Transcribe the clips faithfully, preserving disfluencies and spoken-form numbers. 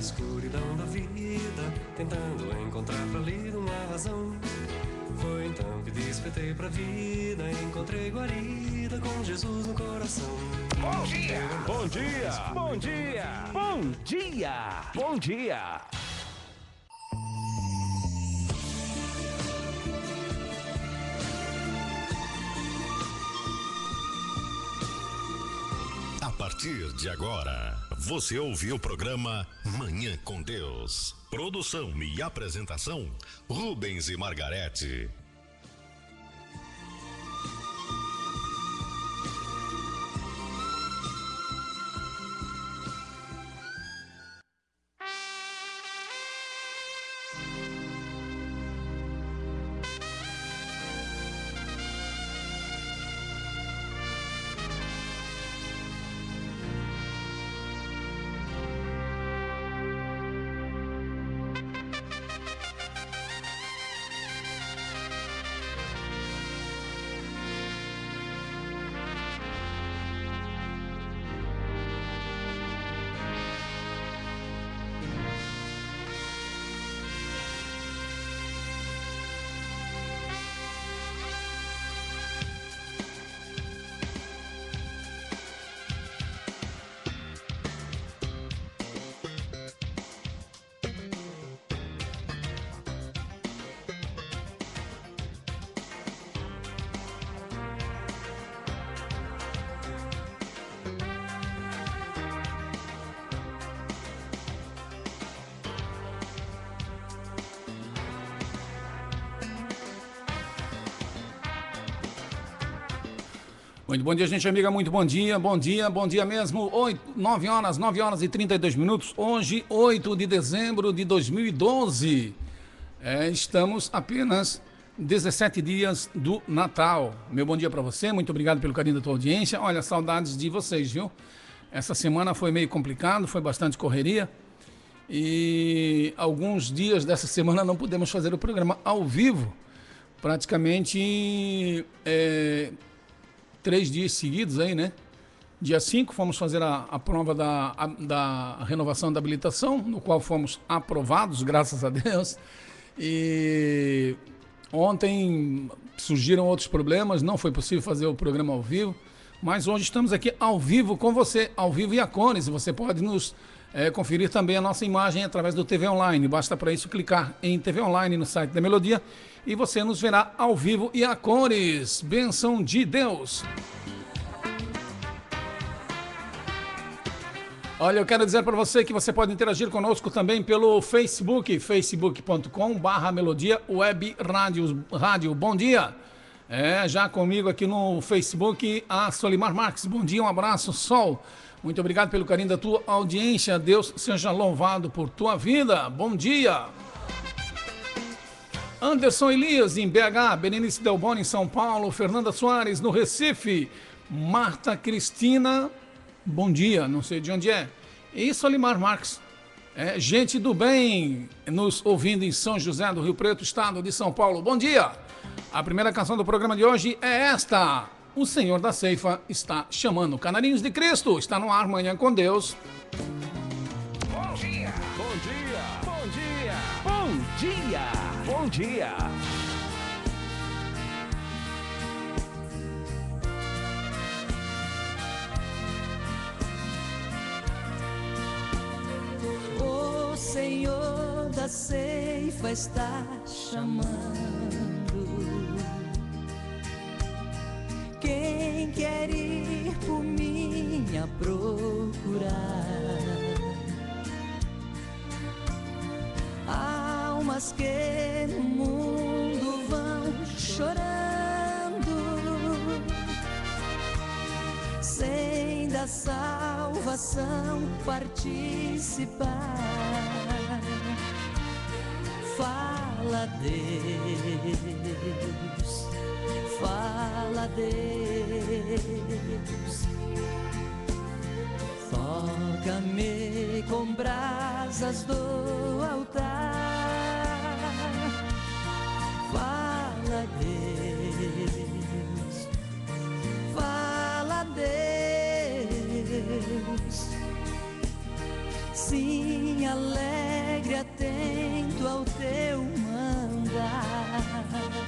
escuridão da vida, tentando encontrar pra lhe uma razão. Foi então que despertei pra vida, encontrei guarida com Jesus no coração. Bom dia! Bom dia! Bom dia! Bom dia! Bom dia! A partir de agora, você ouviu o programa Manhã com Deus. Produção e apresentação, Rubens e Margarete. Muito bom dia, gente amiga, muito bom dia, bom dia, bom dia mesmo, oito, nove horas, nove horas e trinta e dois minutos, hoje, oito de dezembro de dois mil e doze, é, estamos apenas dezessete dias do Natal. Meu bom dia para você, muito obrigado pelo carinho da tua audiência, olha, saudades de vocês, viu? Essa semana foi meio complicado, foi bastante correria e alguns dias dessa semana não pudemos fazer o programa ao vivo, praticamente... É, três dias seguidos aí, né? Dia cinco fomos fazer a, a prova da, a, da renovação da habilitação, no qual fomos aprovados, graças a Deus. E ontem surgiram outros problemas, não foi possível fazer o programa ao vivo, mas hoje estamos aqui ao vivo com você, ao vivo e a cores. Você pode nos é, conferir também a nossa imagem através do T V Online. Basta para isso clicar em T V Online no site da Melodia e você nos verá ao vivo e a cores. Bênção de Deus. Olha, eu quero dizer para você que você pode interagir conosco também pelo Facebook, facebook ponto com barra Melodia Web Rádio, Rádio. Bom dia. É, já comigo aqui no Facebook, a Solimar Marques. Bom dia, um abraço, Sol. Muito obrigado pelo carinho da tua audiência. Deus seja louvado por tua vida. Bom dia. Anderson Elias, em B H, Berenice Delboni, em São Paulo, Fernanda Soares, no Recife, Marta Cristina, bom dia, não sei de onde é, e Solimar Marques, é, gente do bem, nos ouvindo em São José do Rio Preto, estado de São Paulo, bom dia. A primeira canção do programa de hoje é esta, O Senhor da Ceifa está chamando. Canarinhos de Cristo, está no ar, Manhã com Deus. Bom dia, bom dia, bom dia, bom dia. Bom dia! O Senhor da Ceifa está chamando. Quem quer ir por mim a procurar? Almas que no mundo vão chorando, sem da salvação participar. Fala, Deus, fala, Deus, foca-me com brasas do altar. Fala, Deus, fala, Deus, sim. sim, alegre, atento ao teu mandar.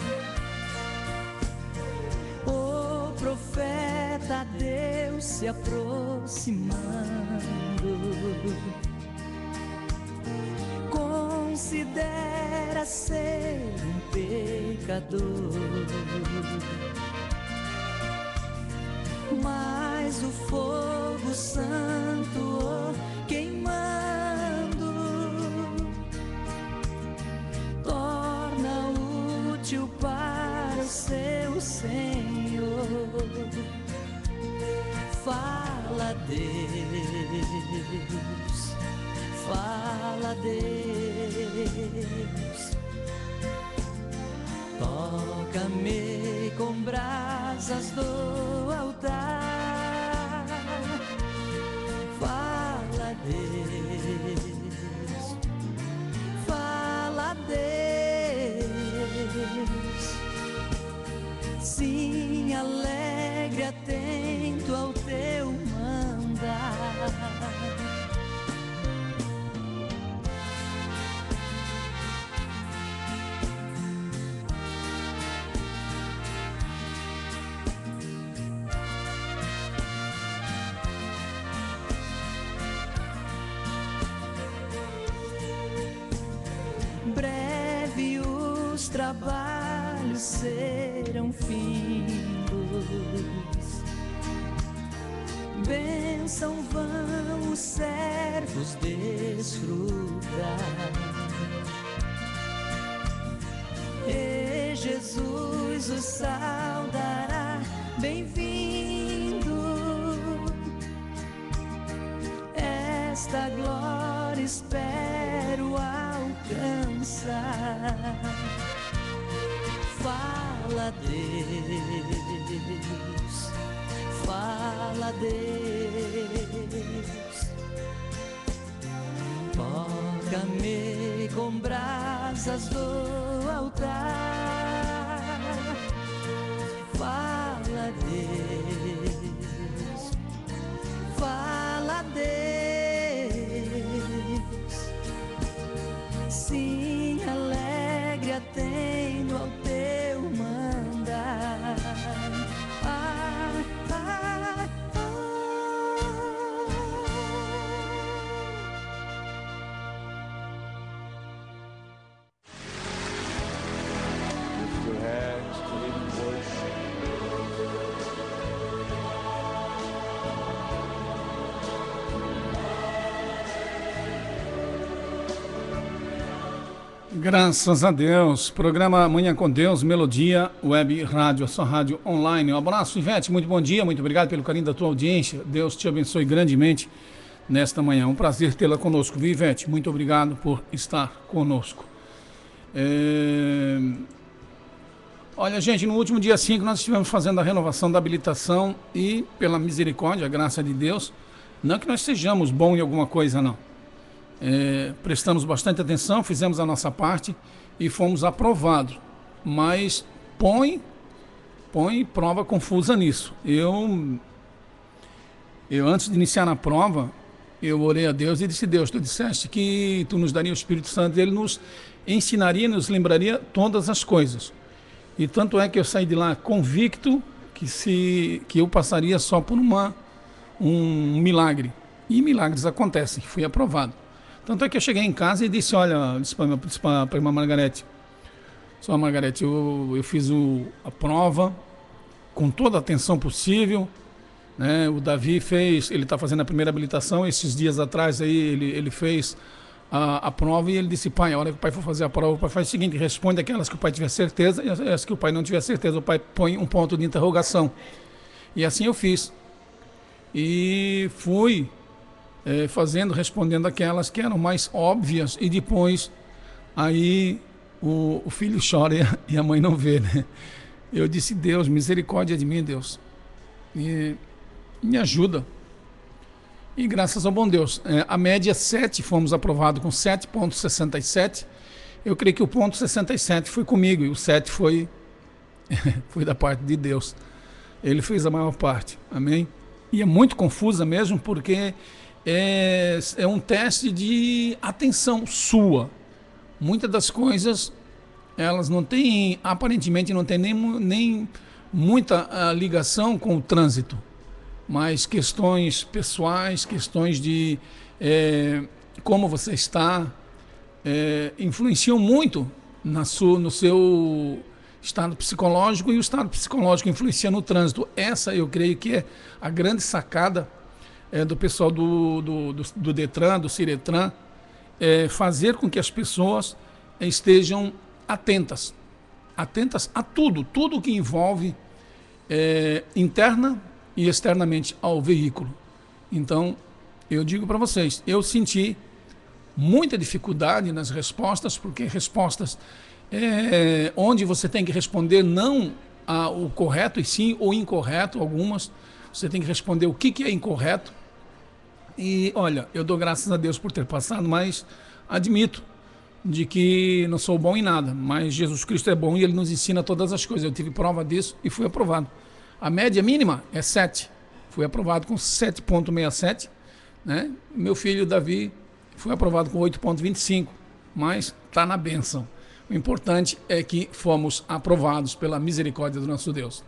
O profeta Deus se aproximando, considera ser um pecador, mas o fogo santo o queimando torna útil para o seu Senhor. Fala, Deus, fala, Deus, toca-me com brasas do altar. Fala, Deus, fala, Deus, sim, alegre, atento ao teu mandar. Breve os trabalhos serão findos, bênção vão os servos desfrutar, e Jesus os saudará, bem-vindo. Esta glória espero alcançar. Fala, Deus, fala, Deus, toca-me com brasas do altar. Fala, Deus, fala, Deus, sim, alegre, atendo ao teu mandar. Ah, ah, Lift your hands to Him in worship. Graças a Deus, programa Manhã com Deus, Melodia Web Rádio, a sua rádio online. Um abraço, Ivete, muito bom dia, muito obrigado pelo carinho da tua audiência, Deus te abençoe grandemente nesta manhã, um prazer tê-la conosco, viu, Ivete? Muito obrigado por estar conosco. É... Olha, gente, no último dia cinco nós estivemos fazendo a renovação da habilitação e, pela misericórdia, a graça de Deus, não que nós sejamos bons em alguma coisa, não. É, prestamos bastante atenção, fizemos a nossa parte e fomos aprovados, mas põe, põe prova confusa nisso. Eu, eu antes de iniciar na prova, eu orei a Deus e disse: Deus, tu disseste que tu nos daria o Espírito Santo, ele nos ensinaria, nos lembraria todas as coisas. E tanto é que eu saí de lá convicto que, se, que eu passaria só por uma, um milagre. E milagres acontecem, fui aprovado. Tanto é que eu cheguei em casa e disse: olha, disse para a irmã Margarete, só Margarete, eu, eu fiz o, a prova com toda a atenção possível, né? O Davi fez, ele está fazendo a primeira habilitação, esses dias atrás aí ele, ele fez a, a prova e ele disse: pai, a hora que o pai for fazer a prova, o pai faz o seguinte, responde aquelas que o pai tiver certeza e as que o pai não tiver certeza, o pai põe um ponto de interrogação. E assim eu fiz. E fui... É, fazendo, respondendo aquelas que eram mais óbvias, e depois aí o, o filho chora e a, e a mãe não vê, né? Eu disse: Deus, misericórdia de mim, Deus, e me ajuda. E graças ao bom Deus, é, a média sete, fomos aprovados com sete vírgula sessenta e sete. Eu creio que o ponto sessenta e sete foi comigo e o sete foi, foi da parte de Deus. Ele fez a maior parte, amém? E é muito confusa mesmo, porque é, é um teste de atenção sua. Muitas das coisas, elas não têm, aparentemente não tem nem, nem muita uh, ligação com o trânsito, mas questões pessoais, questões de é, como você está, é, influenciam muito na sua, no seu estado psicológico, e o estado psicológico influencia no trânsito. Essa, eu creio que é a grande sacada é, do pessoal do, do, do, do Detran, do Ciretran, é fazer com que as pessoas estejam atentas, atentas a tudo, tudo que envolve é, interna e externamente ao veículo. Então, eu digo para vocês, eu senti muita dificuldade nas respostas, porque respostas é, onde você tem que responder não a, o correto, e sim o incorreto, algumas. Você tem que responder o que, que é incorreto. E, olha, eu dou graças a Deus por ter passado, mas admito de que não sou bom em nada. Mas Jesus Cristo é bom e Ele nos ensina todas as coisas. Eu tive prova disso e fui aprovado. A média mínima é sete. Fui aprovado com sete vírgula sessenta e sete. Né? Meu filho Davi foi aprovado com oito vírgula vinte e cinco. Mas está na bênção. O importante é que fomos aprovados pela misericórdia do nosso Deus.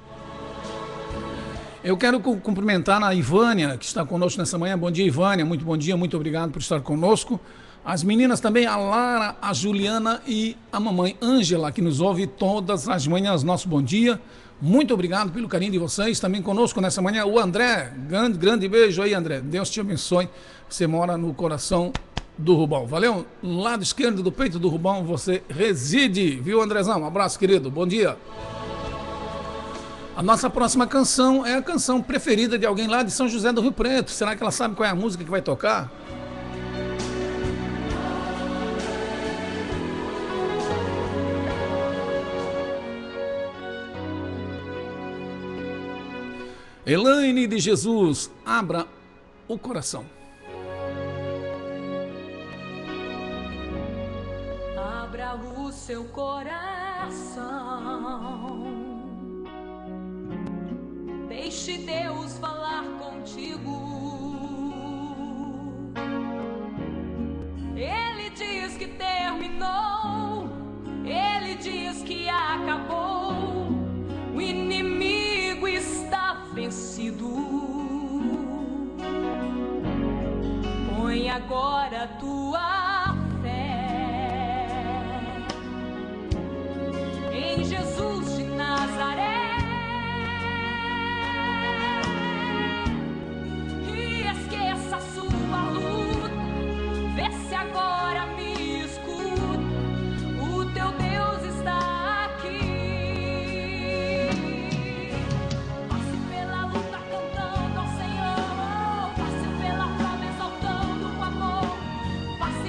Eu quero cumprimentar a Ivânia, que está conosco nessa manhã. Bom dia, Ivânia. Muito bom dia, muito obrigado por estar conosco. As meninas também, a Lara, a Juliana e a mamãe Ângela, que nos ouve todas as manhãs. Nosso bom dia. Muito obrigado pelo carinho de vocês. Também conosco nessa manhã o André. Grande, grande beijo aí, André. Deus te abençoe. Você mora no coração do Rubão. Valeu? No lado esquerdo do peito do Rubão você reside. Viu, Andrezão? Um abraço, querido. Bom dia. A nossa próxima canção é a canção preferida de alguém lá de São José do Rio Preto. Será que ela sabe qual é a música que vai tocar? Elaine de Jesus, abra o coração. Abra o seu coração. Deixe Deus falar contigo. Ele diz que terminou. Ele diz que acabou. O inimigo está vencido. Põe agora a tua fé em Jesus de Nazaré. Esqueça a sua luta, vê se agora me escuta, o teu Deus está aqui. Passe pela luta cantando ao Senhor, passe pela prova exaltando o amor, passe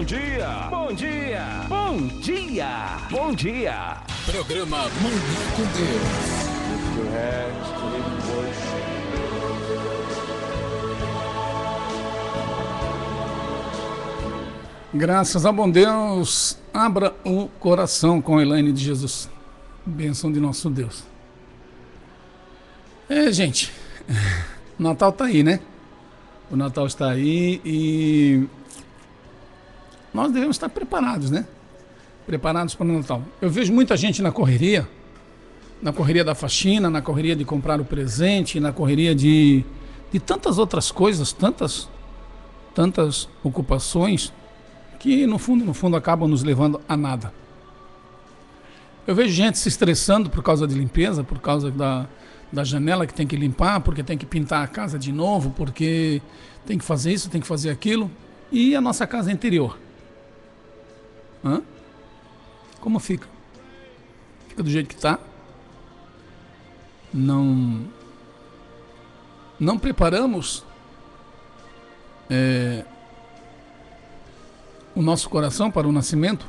Bom dia, bom dia, bom dia, bom dia. Programa Manhã com Deus. Graças a bom Deus, abra o coração com a Elaine de Jesus. Bênção de nosso Deus. É, gente, o Natal tá aí, né? O Natal está aí e nós devemos estar preparados, né? Preparados para o Natal. Eu vejo muita gente na correria, na correria da faxina, na correria de comprar o presente, na correria de, de tantas outras coisas, tantas, tantas ocupações que no fundo, no fundo acabam nos levando a nada. Eu vejo gente se estressando por causa de limpeza, por causa da, da janela que tem que limpar, porque tem que pintar a casa de novo, porque tem que fazer isso, tem que fazer aquilo. E a nossa casa interior? Hã? Como fica? Fica do jeito que está? Não, não preparamos é, o nosso coração para o nascimento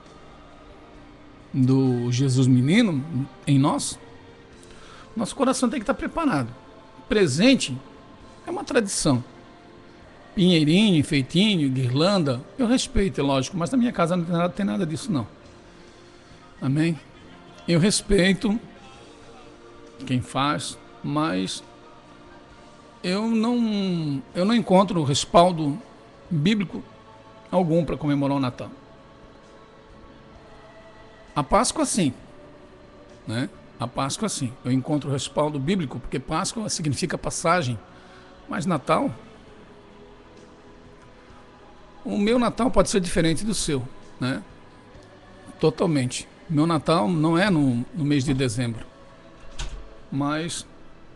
do Jesus menino em nós? Nosso coração tem que estar preparado. Presente é uma tradição. Pinheirinho, enfeitinho, guirlanda, eu respeito, é lógico, mas na minha casa não tem nada, tem nada disso não. Amém? Eu respeito quem faz, mas eu não, eu não encontro respaldo bíblico algum para comemorar o Natal. A Páscoa sim, né? A Páscoa sim, eu encontro respaldo bíblico, porque Páscoa significa passagem, mas Natal, o meu Natal pode ser diferente do seu, né? Totalmente. Meu Natal não é no, no mês de dezembro, mas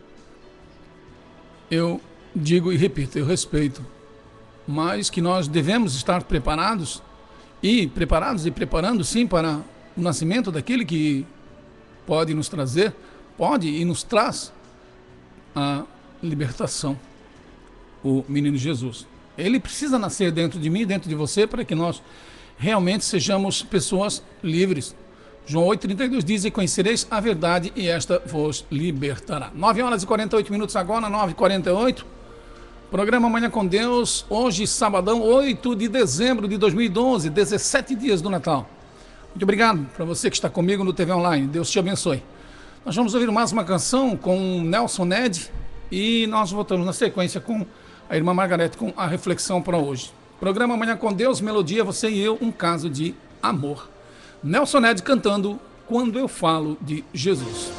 eu digo e repito, eu respeito, mas que nós devemos estar preparados e preparados e preparando sim para o nascimento daquele que pode nos trazer, pode e nos traz a libertação, o menino Jesus. Ele precisa nascer dentro de mim, dentro de você, para que nós realmente sejamos pessoas livres. João oito, trinta e dois diz: e conhecereis a verdade e esta vos libertará. nove horas e quarenta e oito minutos agora, nove e quarenta e oito. Programa Manhã com Deus, hoje sabadão, oito de dezembro de dois mil e doze, dezessete dias do Natal. Muito obrigado para você que está comigo no T V Online, Deus te abençoe. Nós vamos ouvir mais uma canção com Nelson Ned e nós voltamos na sequência com a irmã Margarete com a reflexão para hoje. Programa Manhã com Deus, melodia, você e eu, um caso de amor. Nelson Ned cantando Quando Eu Falo de Jesus.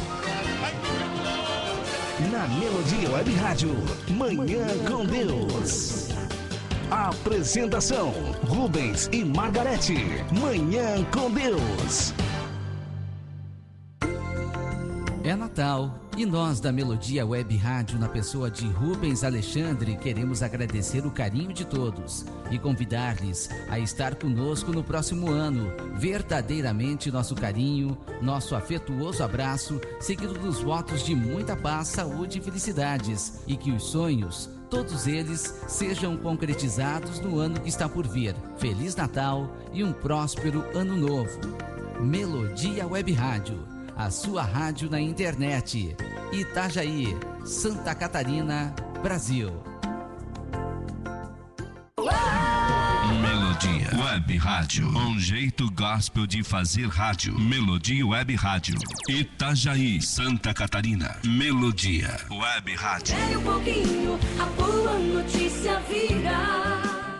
Na Melodia Web Rádio, Manhã com Deus. Apresentação, Rubens e Margarete. Manhã com Deus. É Natal e nós da Melodia Web Rádio, na pessoa de Rubens Alexandre, queremos agradecer o carinho de todos e convidar-lhes a estar conosco no próximo ano. Verdadeiramente nosso carinho, nosso afetuoso abraço, seguido dos votos de muita paz, saúde e felicidades, e que os sonhos, todos eles, sejam concretizados no ano que está por vir. Feliz Natal e um próspero Ano Novo. Melodia Web Rádio, a sua rádio na internet. Itajaí, Santa Catarina, Brasil. Melodia Web Rádio, um jeito gospel de fazer rádio. Melodia Web Rádio, Itajaí, Santa Catarina. Melodia Web Rádio. Espere um pouquinho, a boa notícia virá.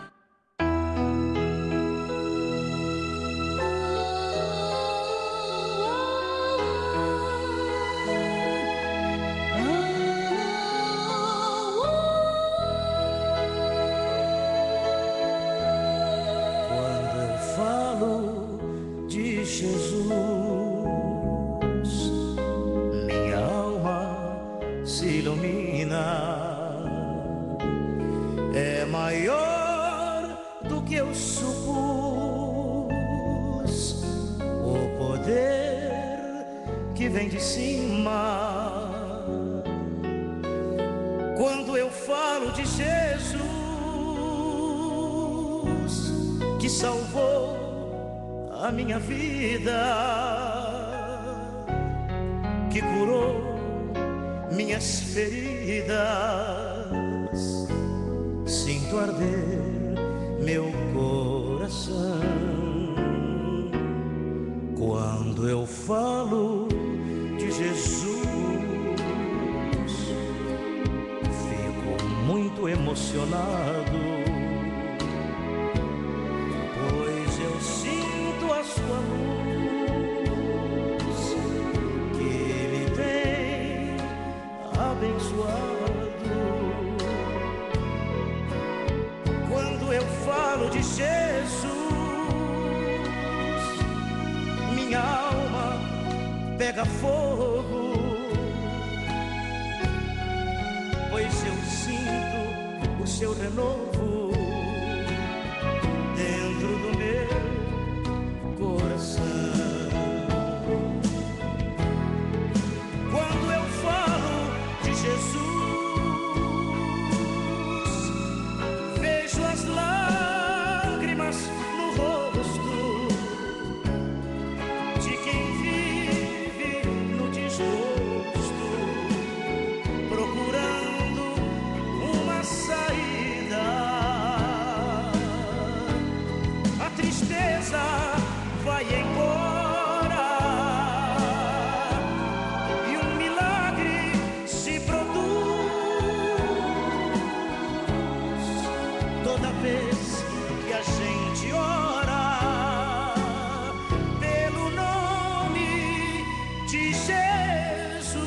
Vem de cima. Quando eu falo de Jesus, que que salvou a minha vida, que curou minhas feridas. Sinto arder meu coração quando eu falo de Jesus. Fico muito emocionado, pois eu sinto a sua luz que me tem abençoado. Quando eu falo de Jesus, minha alma pega fogo, pois eu sinto o seu renovo dentro do meu coração. Quando eu falo de Jesus, vejo as lágrimas no rosto de quem vive no desgosto, procurando uma saída. A tristeza vai embora e um milagre se produz toda vez que a gente ora pelo nome de Jesus.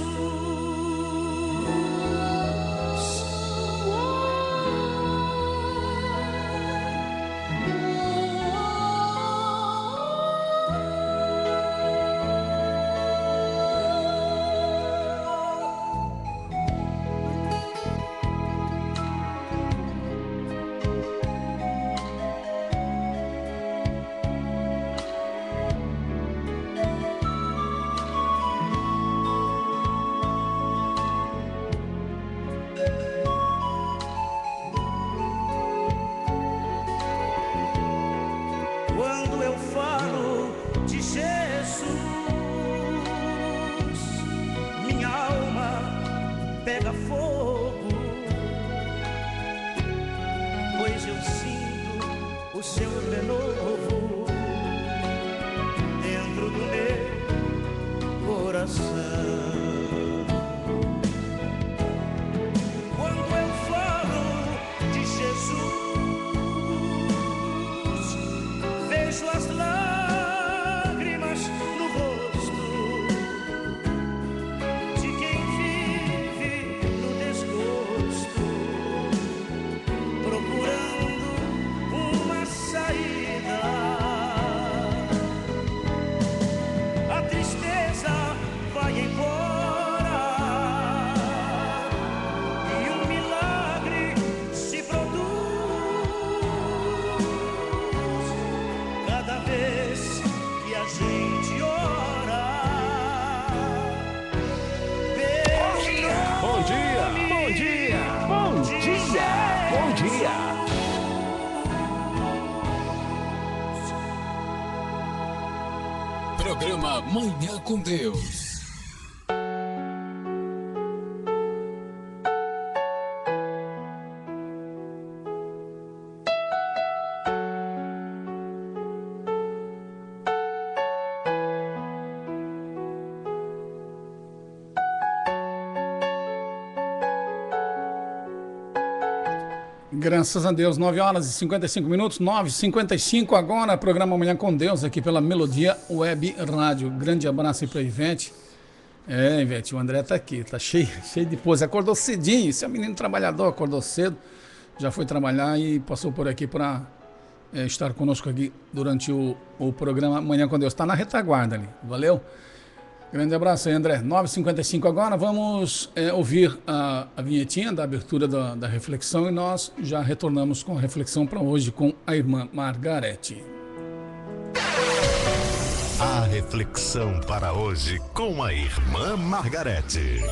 Quando eu falo de Jesus, minha alma pega fogo, pois eu sinto o seu renovo dentro do meu coração. Quando eu falo de Jesus, vejo as lágrimas no rosto de quem vive no desgosto, procurando uma saída. A tristeza vai embora e um milagre se produz cada vez que a gente ora. Bom dia, bom dia, bom dia, bom dia. Programa Manhã com Deus. Graças a Deus, nove horas e cinquenta e cinco minutos, nove e cinquenta e cinco agora, programa Manhã com Deus, aqui pela Melodia Web Rádio. Grande abraço aí pra Ivete. É, Ivete, o André tá aqui, tá cheio, cheio de pose. Acordou cedinho, esse é um menino trabalhador, acordou cedo, já foi trabalhar e passou por aqui para é, estar conosco aqui durante o, o programa Manhã com Deus. Tá na retaguarda ali, valeu? Grande abraço aí, André. nove e cinquenta e cinco agora, vamos é, ouvir a, a vinhetinha da abertura da, da reflexão e nós já retornamos com a reflexão para hoje com a irmã Margarete. A reflexão para hoje com a irmã Margarete.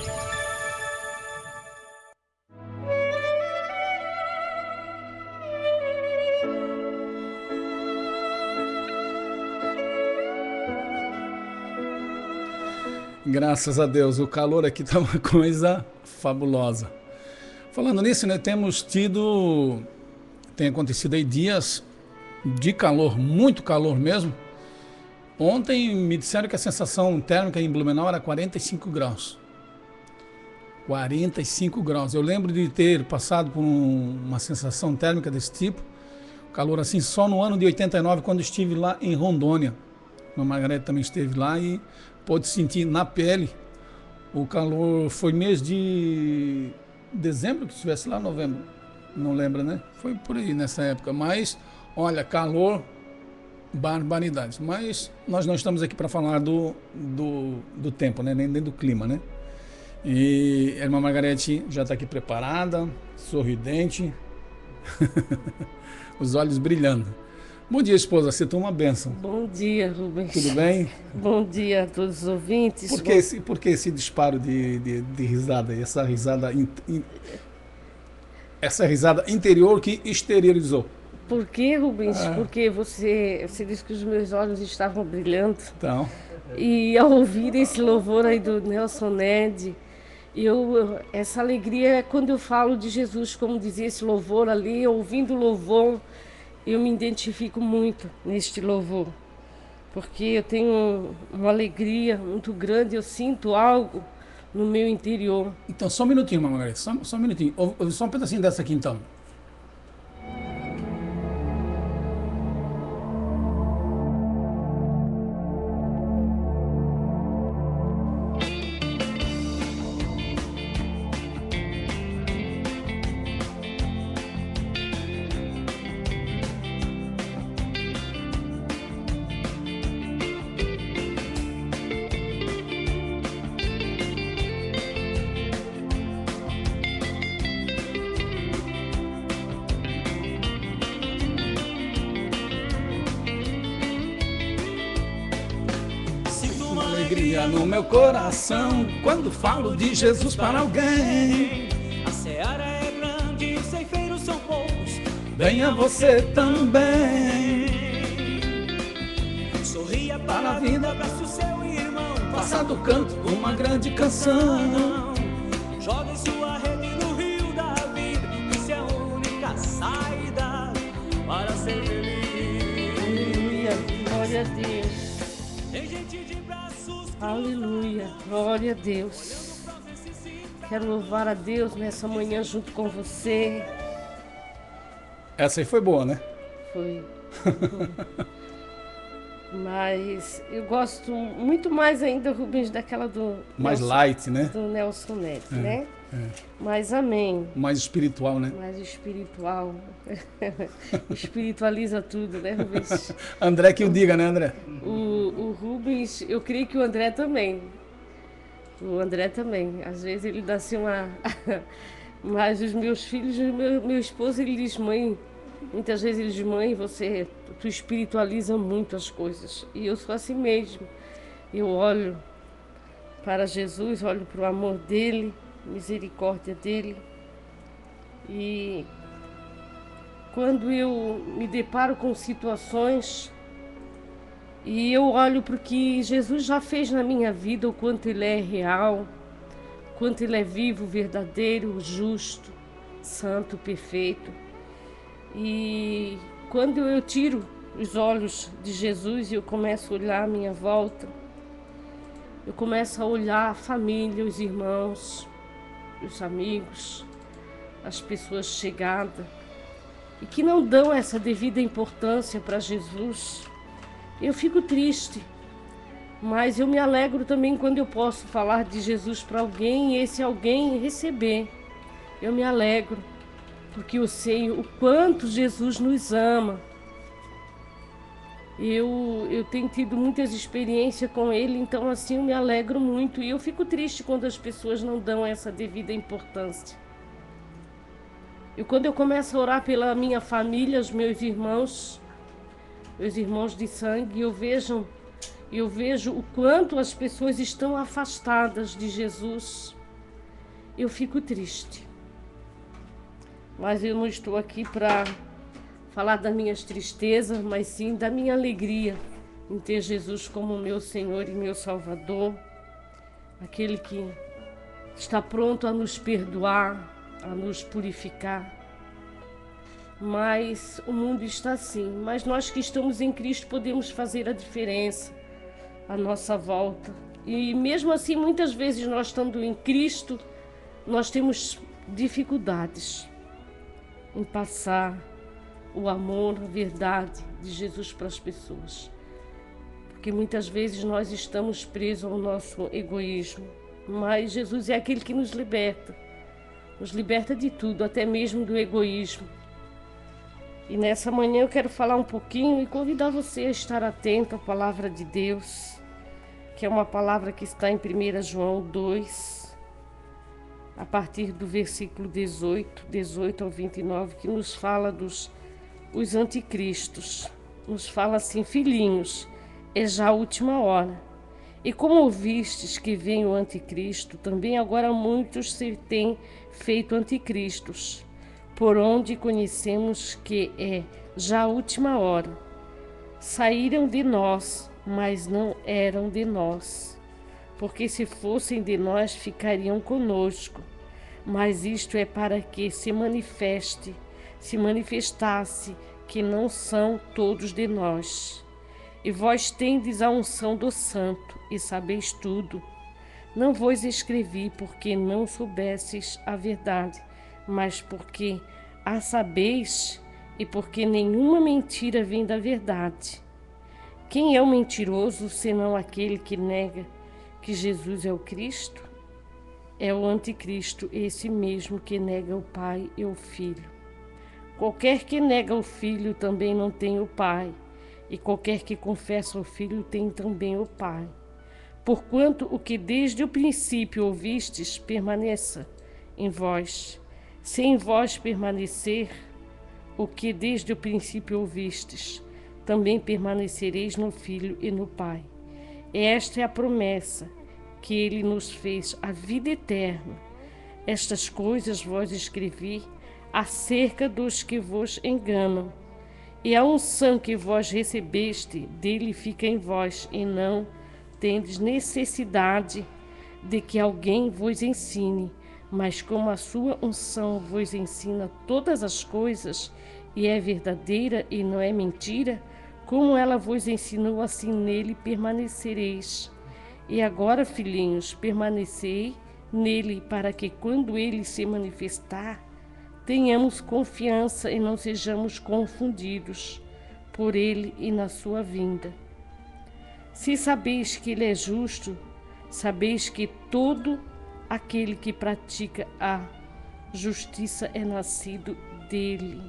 Graças a Deus, o calor aqui tá uma coisa fabulosa. Falando nisso, né, temos tido, tem acontecido aí dias de calor, muito calor mesmo. Ontem me disseram que a sensação térmica em Blumenau era quarenta e cinco graus. quarenta e cinco graus. Eu lembro de ter passado por um, uma sensação térmica desse tipo, calor assim, só no ano de oitenta e nove, quando estive lá em Rondônia. A Margarete também esteve lá e pôde sentir na pele o calor. Foi mês de dezembro que estivesse lá, novembro, não lembra, né? Foi por aí nessa época, mas olha, calor, barbaridades. Mas nós não estamos aqui para falar do, do, do tempo, né? Nem, nem do clima, né? E a irmã Margarete já está aqui preparada, sorridente, os olhos brilhando. Bom dia, esposa, você toma uma bênção. Bom dia, Rubens. Tudo bem? Bom dia a todos os ouvintes. Por que, esse, por que esse disparo de, de, de risada, essa risada, in, in, essa risada interior que exteriorizou? Por que, Rubens? Ah. Porque você, você disse que os meus olhos estavam brilhando. Então. E ao ouvir esse louvor aí do Nelson Ned, eu, essa alegria é quando eu falo de Jesus, como dizia esse louvor ali, ouvindo o louvor, eu me identifico muito neste louvor. Porque eu tenho uma alegria muito grande, eu sinto algo no meu interior. Então, só um minutinho, Margarete, só, só um minutinho. Ouve só um pedacinho dessa aqui, então. No meu coração, quando falo de Jesus para alguém. A seara é grande, os ceifeiros são poucos. Venha você também. Sorria para a vida, abrace o seu irmão. Faça do canto uma grande canção. Jogue sua rede no rio da vida. Isso é a única saída para ser feliz. Aleluia, glória a Deus. Tem gente de braços. Aleluia, glória a Deus. Quero louvar a Deus nessa manhã junto com você. Essa aí foi boa, né? Foi. foi. Mas eu gosto muito mais ainda, Rubens, daquela do... Mais Nelson, light, né? Do Nelson Ned, é, né? É. Mas amém. Mais espiritual, né? Mais espiritual. Espiritualiza tudo, né, Rubens? André que o diga, né, André? O, o Rubens, eu creio que o André também. O André também. Às vezes ele dá assim uma... Mas os meus filhos, meu, meu esposo, ele diz, mãe... Muitas vezes ele diz, mãe, você... Tu espiritualiza muito as coisas. E eu sou assim mesmo. Eu olho para Jesus, olho para o amor dele, misericórdia dele. E quando eu me deparo com situações e eu olho para o que Jesus já fez na minha vida, o quanto ele é real, o quanto ele é vivo, verdadeiro, justo, santo, perfeito. E quando eu tiro os olhos de Jesus e eu começo a olhar a minha volta, eu começo a olhar a família, os irmãos, os amigos, as pessoas chegadas, e que não dão essa devida importância para Jesus, eu fico triste. Mas eu me alegro também quando eu posso falar de Jesus para alguém e esse alguém receber. Eu me alegro, porque eu sei o quanto Jesus nos ama. Eu, eu tenho tido muitas experiências com ele, então assim eu me alegro muito. E eu fico triste quando as pessoas não dão essa devida importância. E quando eu começo a orar pela minha família, os meus irmãos, meus irmãos de sangue, eu vejo, eu vejo o quanto as pessoas estão afastadas de Jesus. Eu fico triste. Mas eu não estou aqui para falar das minhas tristezas, mas sim da minha alegria em ter Jesus como meu Senhor e meu Salvador. aquele que está pronto a nos perdoar, a nos purificar. Mas o mundo está assim. Mas nós que estamos em Cristo podemos fazer a diferença à nossa volta. E mesmo assim, muitas vezes nós estando em Cristo, nós temos dificuldades em passar o amor, a verdade de Jesus para as pessoas. Porque muitas vezes nós estamos presos ao nosso egoísmo. Mas Jesus é aquele que nos liberta. Nos liberta de tudo, até mesmo do egoísmo. E nessa manhã eu quero falar um pouquinho e convidar você a estar atento à palavra de Deus, que é uma palavra que está em primeira João dois, a partir do versículo dezoito, dezoito ao vinte e nove, que nos fala dos os anticristos. Nos fala assim: filhinhos, é já a última hora. E como ouvistes que vem o anticristo, também agora muitos se têm feito anticristos, por onde conhecemos que é já a última hora. Saíram de nós, mas não eram de nós, porque se fossem de nós ficariam conosco. Mas isto é para que se manifeste, se manifestasse que não são todos de nós. E vós tendes a unção do Santo, e sabeis tudo. Não vos escrevi porque não soubesses a verdade, mas porque a sabeis e porque nenhuma mentira vem da verdade. Quem é o mentiroso, senão aquele que nega que Jesus é o Cristo? É o anticristo, esse mesmo que nega o Pai e o Filho. Qualquer que nega o Filho também não tem o Pai, e qualquer que confessa o Filho tem também o Pai. Porquanto o que desde o princípio ouvistes permaneça em vós. Se em vós permanecer o que desde o princípio ouvistes, também permanecereis no Filho e no Pai. Esta é a promessa que ele nos fez, a vida eterna. Estas coisas vos escrevi acerca dos que vos enganam. E a unção que vós recebeste dele fica em vós, e não tendes necessidade de que alguém vos ensine, mas como a sua unção vos ensina todas as coisas, e é verdadeira e não é mentira, como ela vos ensinou, assim nele permanecereis. E agora, filhinhos, permanecei nele, para que quando ele se manifestar, tenhamos confiança e não sejamos confundidos por ele e na sua vinda. Se sabeis que ele é justo, sabeis que todo aquele que pratica a justiça é nascido dele.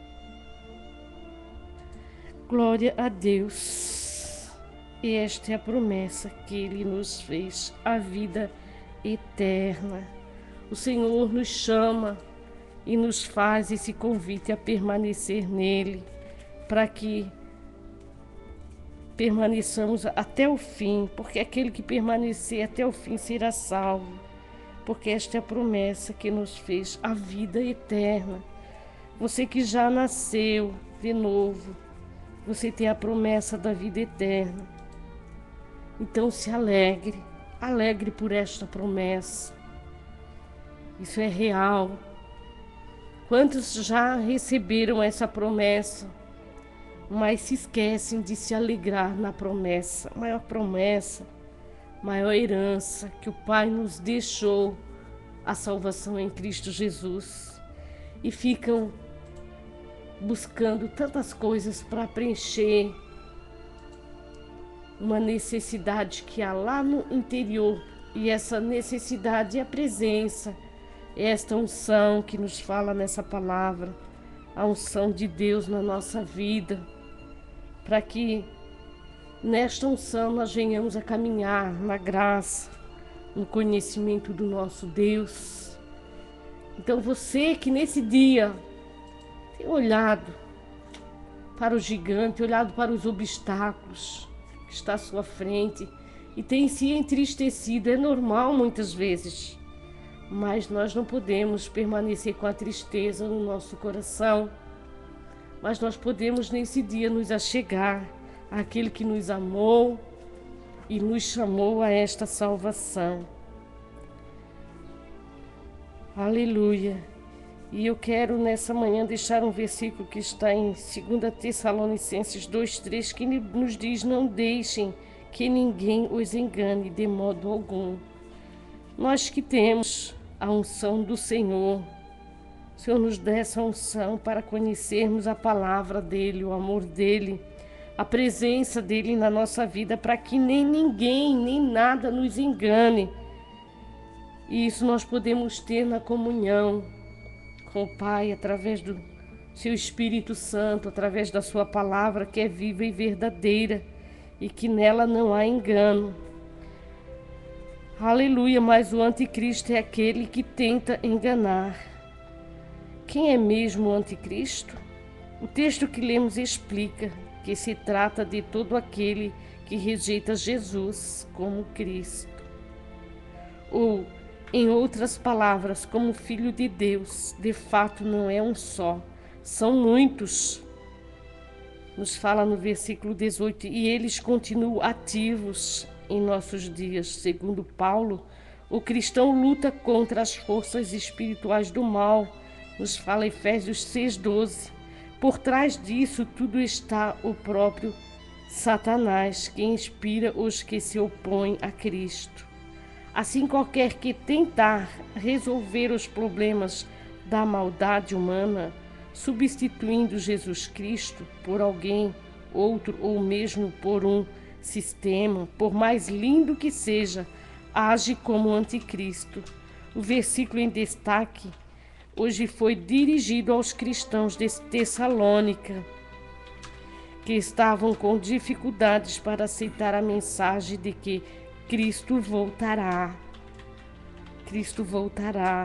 Glória a Deus. E esta é a promessa que ele nos fez, a vida eterna. O Senhor nos chama e nos faz esse convite a permanecer nele, para que permaneçamos até o fim, porque aquele que permanecer até o fim será salvo, porque esta é a promessa que nos fez, a vida eterna. Você que já nasceu de novo, você tem a promessa da vida eterna. Então se alegre, alegre por esta promessa. Isso é real. Quantos já receberam essa promessa, mas se esquecem de se alegrar na promessa, maior promessa, maior herança que o Pai nos deixou, a salvação em Cristo Jesus, e ficam buscando tantas coisas para preencher uma necessidade que há lá no interior, e essa necessidade é a presença, é esta unção que nos fala nessa palavra, a unção de Deus na nossa vida, para que nesta unção nós venhamos a caminhar na graça, no conhecimento do nosso Deus. Então você que nesse dia tem olhado para o gigante, olhado para os obstáculos que está à sua frente e tem se entristecido, é normal muitas vezes, mas nós não podemos permanecer com a tristeza no nosso coração, mas nós podemos nesse dia nos achegar àquele que nos amou e nos chamou a esta salvação. Aleluia. E eu quero nessa manhã deixar um versículo que está em segunda Tessalonicenses dois, três, que nos diz: não deixem que ninguém os engane de modo algum. Nós que temos a unção do Senhor, o Senhor nos dá essa unção para conhecermos a palavra dEle, o amor dEle, a presença dEle na nossa vida, para que nem ninguém, nem nada nos engane. E isso nós podemos ter na comunhão com o Pai, através do seu Espírito Santo, através da sua palavra, que é viva e verdadeira, e que nela não há engano. Aleluia, mas o anticristo é aquele que tenta enganar. Quem é mesmo o anticristo? O texto que lemos explica que se trata de todo aquele que rejeita Jesus como Cristo. Ou, em outras palavras, como Filho de Deus, de fato não é um só, são muitos. Nos fala no versículo dezoito, e eles continuam ativos em nossos dias. Segundo Paulo, o cristão luta contra as forças espirituais do mal. Nos fala Efésios seis, doze. Por trás disso tudo está o próprio Satanás, que inspira os que se opõem a Cristo. Assim, qualquer que tentar resolver os problemas da maldade humana, substituindo Jesus Cristo por alguém outro ou mesmo por um sistema, por mais lindo que seja, age como anticristo. O versículo em destaque hoje foi dirigido aos cristãos de Tessalônica, que estavam com dificuldades para aceitar a mensagem de que Cristo voltará. Cristo voltará.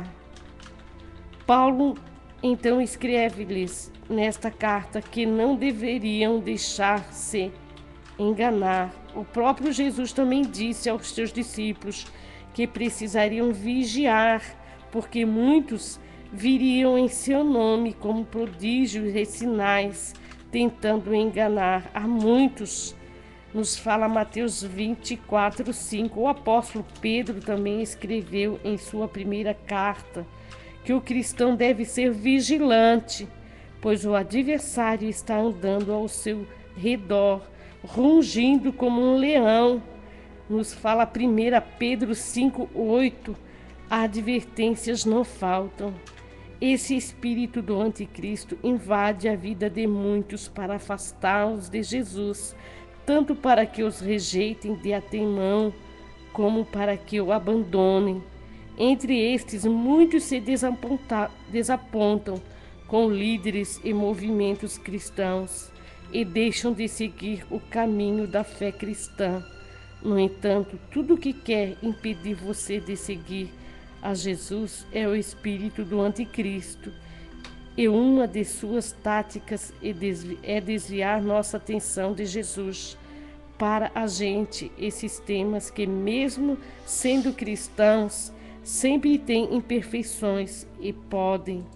Paulo então escreve-lhes nesta carta que não deveriam deixar-se enganar. O próprio Jesus também disse aos seus discípulos que precisariam vigiar, porque muitos viriam em seu nome como prodígios e sinais, tentando enganar a muitos. Nos fala Mateus vinte e quatro, cinco. O apóstolo Pedro também escreveu em sua primeira carta que o cristão deve ser vigilante, pois o adversário está andando ao seu redor, rungindo como um leão. Nos fala primeira Pedro cinco, oito. Advertências não faltam. Esse espírito do anticristo invade a vida de muitos para afastá-los de Jesus, tanto para que os rejeitem de antemão, como para que o abandonem. Entre estes, muitos se desapontam com líderes e movimentos cristãos e deixam de seguir o caminho da fé cristã. No entanto, tudo o que quer impedir você de seguir a Jesus é o espírito do anticristo. E uma de suas táticas é desviar nossa atenção de Jesus para a gente, esses temas que, mesmo sendo cristãos, sempre têm imperfeições e podem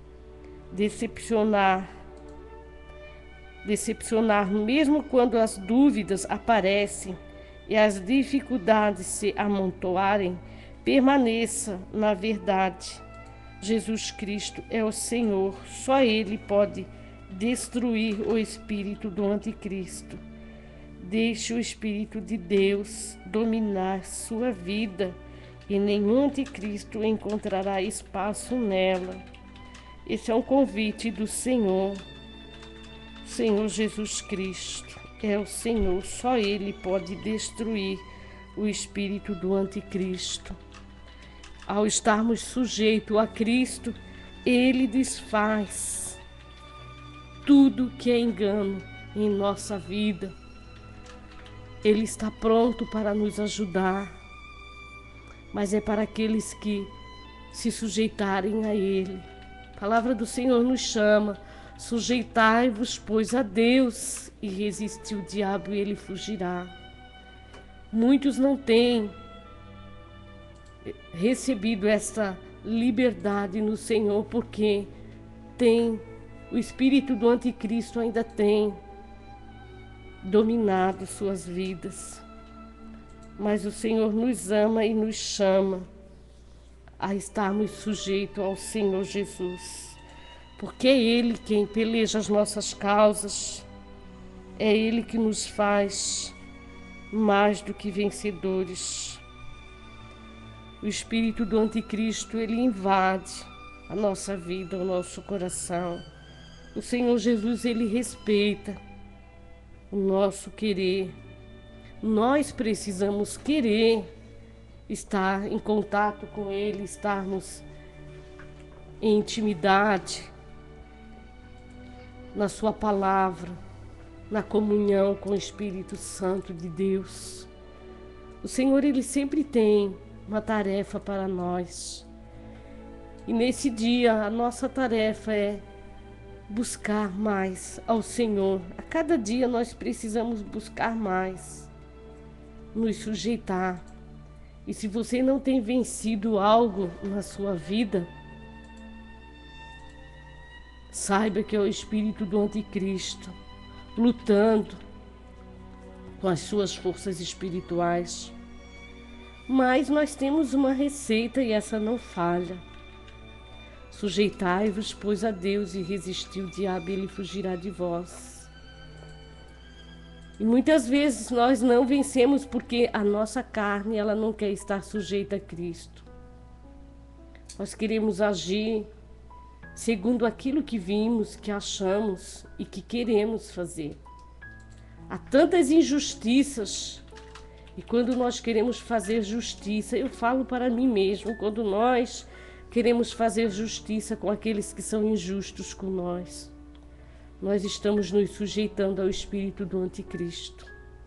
decepcionar, decepcionar mesmo quando as dúvidas aparecem e as dificuldades se amontoarem. Permaneça na verdade. Jesus Cristo é o Senhor, só Ele pode destruir o espírito do anticristo. Deixe o Espírito de Deus dominar sua vida e nenhum anticristo encontrará espaço nela. Esse é um convite do Senhor. Senhor Jesus Cristo é o Senhor, só Ele pode destruir o espírito do anticristo. Ao estarmos sujeitos a Cristo, Ele desfaz tudo que é engano em nossa vida. Ele está pronto para nos ajudar, mas é para aqueles que se sujeitarem a Ele. A palavra do Senhor nos chama: sujeitai-vos, pois, a Deus, e resistir o diabo e ele fugirá. Muitos não têm recebido essa liberdade no Senhor, porque tem o espírito do anticristo ainda tem dominado suas vidas. Mas o Senhor nos ama e nos chama a estarmos sujeitos ao Senhor Jesus, porque é Ele quem peleja as nossas causas, é Ele que nos faz mais do que vencedores. O espírito do anticristo, ele invade a nossa vida, o nosso coração. O Senhor Jesus, ele respeita o nosso querer. Nós precisamos querer estar em contato com Ele, estarmos em intimidade, na Sua palavra, na comunhão com o Espírito Santo de Deus. O Senhor, Ele sempre tem uma tarefa para nós. E nesse dia, a nossa tarefa é buscar mais ao Senhor. A cada dia nós precisamos buscar mais, nos sujeitar. E se você não tem vencido algo na sua vida, saiba que é o espírito do anticristo lutando com as suas forças espirituais. Mas nós temos uma receita e essa não falha. Sujeitai-vos, pois, a Deus, e resisti o diabo, e ele fugirá de vós. E muitas vezes nós não vencemos porque a nossa carne, ela não quer estar sujeita a Cristo. Nós queremos agir segundo aquilo que vimos, que achamos e que queremos fazer. Há tantas injustiças, e quando nós queremos fazer justiça, eu falo para mim mesmo, quando nós queremos fazer justiça com aqueles que são injustos com nós, nós estamos nos sujeitando ao espírito do anticristo.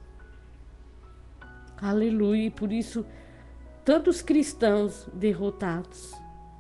Aleluia! E por isso, tantos cristãos derrotados,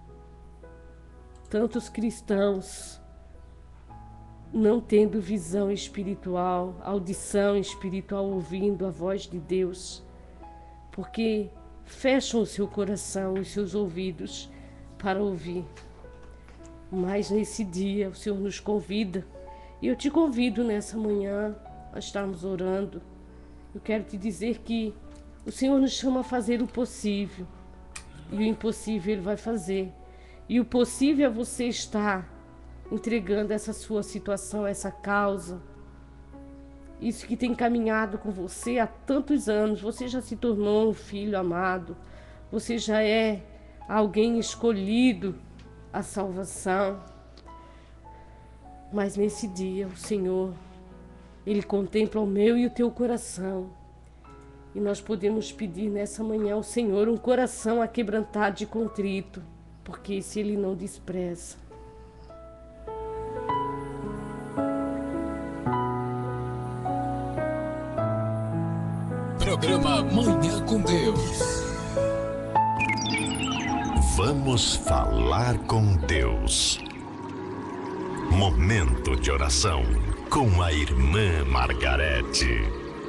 tantos cristãos não tendo visão espiritual, audição espiritual, ouvindo a voz de Deus, porque fecham o seu coração, os seus ouvidos para ouvir. Mas nesse dia o Senhor nos convida, e eu te convido nessa manhã a estarmos orando. Eu quero te dizer que o Senhor nos chama a fazer o possível, e o impossível Ele vai fazer. E o possível é você estar entregando essa sua situação, essa causa, isso que tem caminhado com você há tantos anos. Você já se tornou um filho amado, você já é alguém escolhido à salvação. Mas nesse dia o Senhor, Ele contempla o meu e o teu coração. E nós podemos pedir nessa manhã ao Senhor um coração aquebrantado e contrito, porque esse Ele não despreza. Programa Manhã com Deus. Vamos falar com Deus. Momento de oração com a irmã Margarete.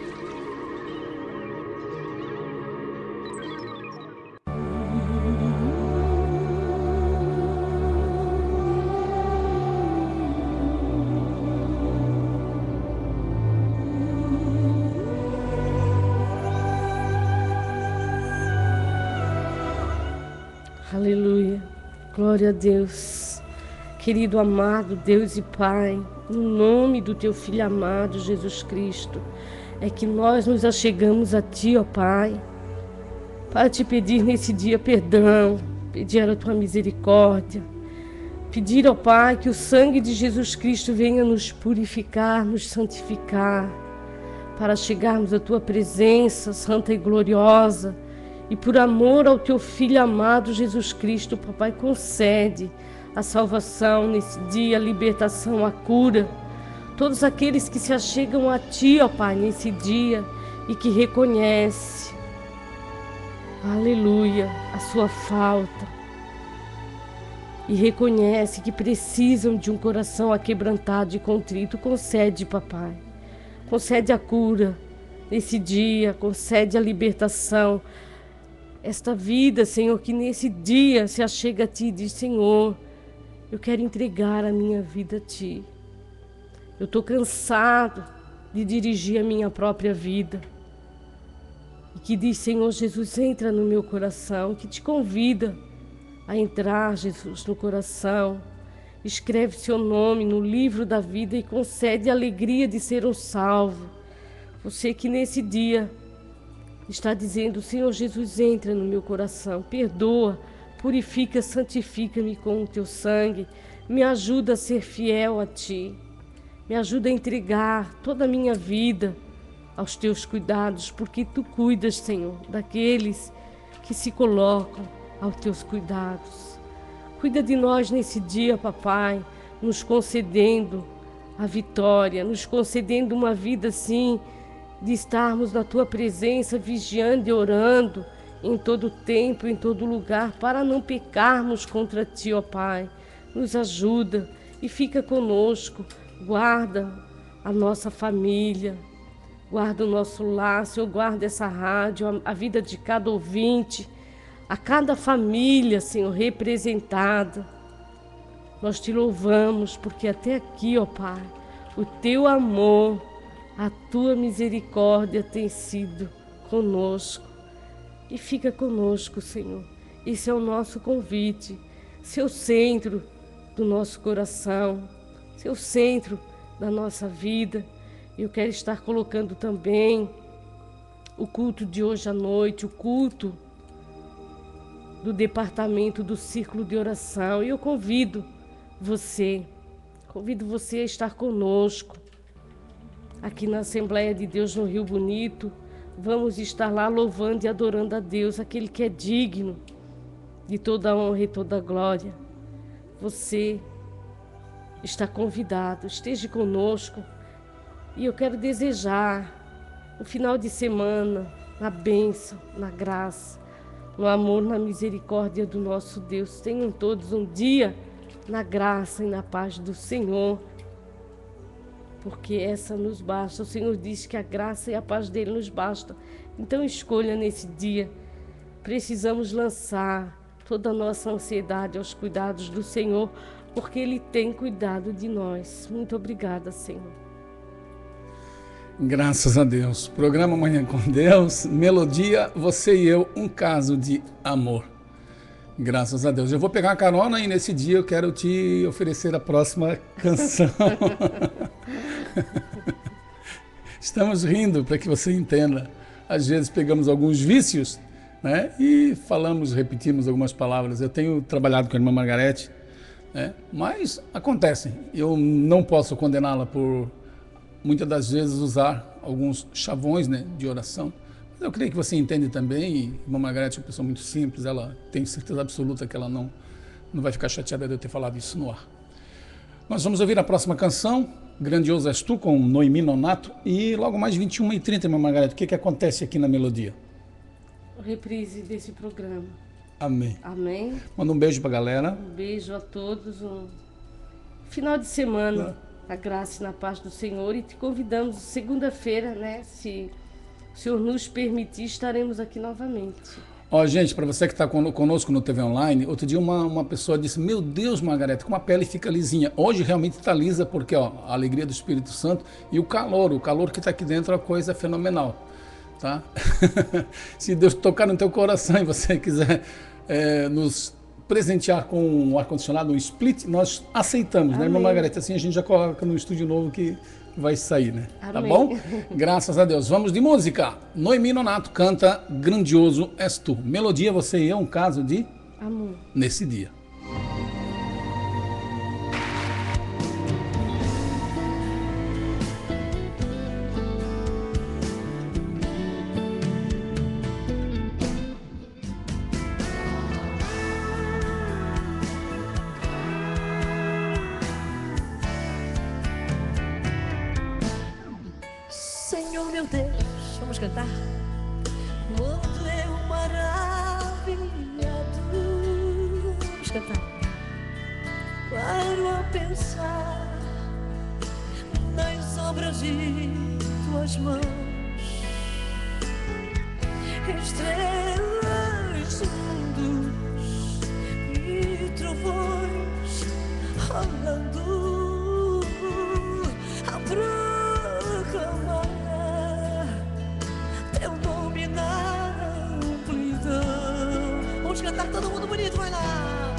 Aleluia, glória a Deus. Querido amado Deus e Pai, no nome do teu Filho amado Jesus Cristo, é que nós nos achegamos a Ti, ó Pai, para Te pedir nesse dia perdão, pedir a Tua misericórdia, pedir, ó Pai, que o sangue de Jesus Cristo venha nos purificar, nos santificar, para chegarmos à Tua presença santa e gloriosa. E por amor ao Teu Filho amado Jesus Cristo, Papai, concede a salvação nesse dia, a libertação, a cura. Todos aqueles que se achegam a Ti, ó Pai, nesse dia e que reconhecem, aleluia, a sua falta. E reconhece que precisam de um coração aquebrantado e contrito. Concede, Papai, concede a cura nesse dia, concede a libertação. Esta vida, Senhor, que nesse dia se achega a Ti e diz: Senhor, eu quero entregar a minha vida a Ti. Eu estou cansado de dirigir a minha própria vida. E que diz: Senhor Jesus, entra no meu coração, que te convida a entrar, Jesus, no coração. Escreve seu nome no livro da vida e concede a alegria de ser um salvo. Você que nesse dia está dizendo: Senhor Jesus, entra no meu coração, perdoa, purifica, santifica-me com o teu sangue, me ajuda a ser fiel a ti, me ajuda a entregar toda a minha vida aos teus cuidados, porque tu cuidas, Senhor, daqueles que se colocam aos teus cuidados. Cuida de nós nesse dia, papai, nos concedendo a vitória, nos concedendo uma vida assim, de estarmos na tua presença, vigiando e orando em todo tempo, em todo lugar, para não pecarmos contra ti, ó Pai. Nos ajuda e fica conosco, guarda a nossa família, guarda o nosso lar, Senhor, guarda essa rádio, a, a vida de cada ouvinte, a cada família, Senhor, representada. Nós te louvamos, porque até aqui, ó Pai, o teu amor, a tua misericórdia tem sido conosco. E fica conosco, Senhor. Esse é o nosso convite, ser o centro do nosso coração, ser o centro da nossa vida. Eu quero estar colocando também o culto de hoje à noite, o culto do departamento do Círculo de Oração. E eu convido você, convido você a estar conosco aqui na Assembleia de Deus no Rio Bonito. Vamos estar lá louvando e adorando a Deus, aquele que é digno de toda a honra e toda a glória. Você está convidado, esteja conosco. E eu quero desejar um final de semana na bênção, na graça, no amor, na misericórdia do nosso Deus. Tenham todos um dia na graça e na paz do Senhor, porque essa nos basta. O Senhor diz que a graça e a paz dele nos basta. Então escolha nesse dia. Precisamos lançar toda a nossa ansiedade aos cuidados do Senhor, porque ele tem cuidado de nós. Muito obrigada, Senhor. Graças a Deus. Programa Manhã com Deus, melodia, você e eu, um caso de amor. Graças a Deus. Eu vou pegar a carona e nesse dia eu quero te oferecer a próxima canção. Estamos rindo para que você entenda. Às vezes pegamos alguns vícios, né, e falamos, repetimos algumas palavras. Eu tenho trabalhado com a irmã Margarete, né, mas acontecem. Eu não posso condená-la por muitas das vezes usar alguns chavões, né, de oração. Mas eu creio que você entende também. E a irmã Margarete é uma pessoa muito simples. Ela tem certeza absoluta que ela não, não vai ficar chateada de eu ter falado isso no ar. Nós vamos ouvir a próxima canção, Grandioso És Tu, com Noemi Nonato. E logo mais vinte e uma e trinta, irmã Margarete, o que, que acontece aqui na melodia? Reprise desse programa. Amém. Amém. Manda um beijo pra galera. Um beijo a todos. Um final de semana, a graça e na paz do Senhor. E te convidamos segunda-feira, né? Se o Senhor nos permitir, estaremos aqui novamente. Ó, gente, para você que está conosco no T V Online, outro dia uma, uma pessoa disse: meu Deus, Margarete, como a pele fica lisinha. Hoje realmente está lisa, porque ó, a alegria do Espírito Santo e o calor, o calor que está aqui dentro é uma coisa fenomenal, tá? Se Deus tocar no teu coração e você quiser é, nos presentear com um ar-condicionado, um split, nós aceitamos, Amém. Né, irmã Margarete? Assim a gente já coloca no estúdio novo que vai sair, né? Amém. Tá bom? Graças a Deus. Vamos de música. Noemi Nonato canta Grandioso És Tu. Melodia, você e eu, um caso de amor nesse dia. Senhor meu Deus, vamos cantar? Mundo eu maravilhado. Vamos cantar. Paro a pensar nas obras de tuas mãos, estrelas, mundos e trovões rolando a proclamar teu nome na amplidão. Vamos cantar todo mundo bonito, vai lá.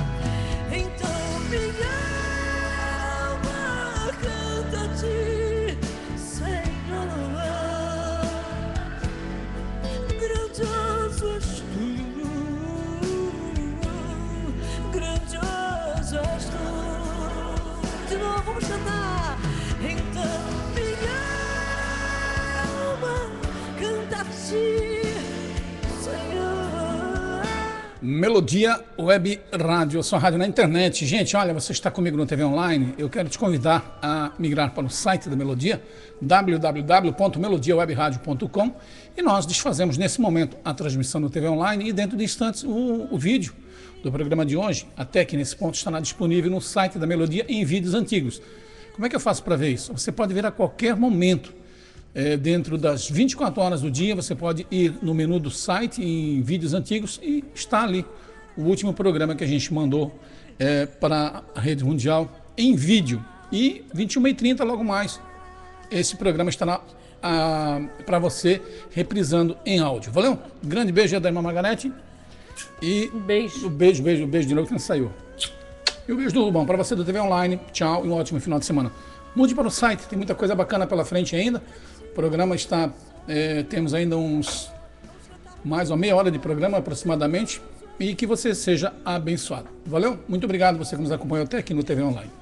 Melodia Web Rádio, a sua rádio na internet. Gente, olha, você está comigo no T V Online. Eu quero te convidar a migrar para o site da Melodia, w w w ponto melodia web rádio ponto com, e nós desfazemos nesse momento a transmissão no T V Online e dentro de instantes o, o vídeo do programa de hoje, até que nesse ponto estará disponível no site da Melodia em vídeos antigos. Como é que eu faço para ver isso? Você pode ver a qualquer momento. É, dentro das vinte e quatro horas do dia, você pode ir no menu do site em vídeos antigos e está ali o último programa que a gente mandou é, para a rede mundial em vídeo. E vinte e uma e trinta logo mais, esse programa estará para você reprisando em áudio. Valeu? Grande beijo da irmã Margarete. E beijo. O beijo, beijo, beijo de novo que não saiu. E o beijo do Rubão para você do T V Online. Tchau e um ótimo final de semana. Mude para o site, tem muita coisa bacana pela frente ainda. O programa está, é, temos ainda uns, mais uma meia hora de programa aproximadamente, e que você seja abençoado. Valeu? Muito obrigado você que nos acompanhou até aqui no T V Online.